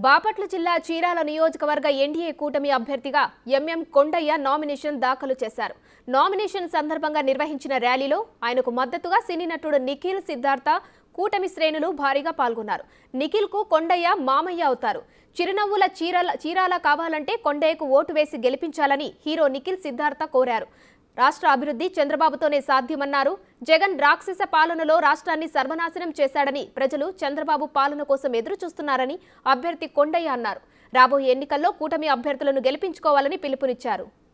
బాపట్ల జిల్లా చీరాల నియోజకవర్గ ఎన్డీఏ కూటమి అభ్యర్థిగా ఎంఎం కొండయ్య నామినేషన్ దాఖలు చేశారు. నామినేషన్ సందర్భంగా నిర్వహించిన ర్యాలీలో ఆయనకు మద్దతుగా సినీ నటుడు నిఖిల్ సిద్ధార్థ కూటమి శ్రేణులు భారీగా పాల్గొన్నారు. నిఖిల్కు కొండయ్య మామయ్య అవుతారు. చిరునవ్వుల చీరాల కావాలంటే కొండయ్యకు ఓటు వేసి గెలిపించాలని హీరో నిఖిల్ సిద్ధార్థ కోరారు. రాష్ట్ర అభివృద్ధి చంద్రబాబుతోనే సాధ్యమన్నారు. జగన్ రాక్షస పాలనలో రాష్ట్రాన్ని సర్వనాశనం చేశాడని ప్రజలు చంద్రబాబు పాలన కోసం ఎదురు చూస్తున్నారని అభ్యర్థి కొండయ్య అన్నారు. రాబోయే ఎన్నికల్లో కూటమి అభ్యర్థులను గెలిపించుకోవాలని పిలుపునిచ్చారు.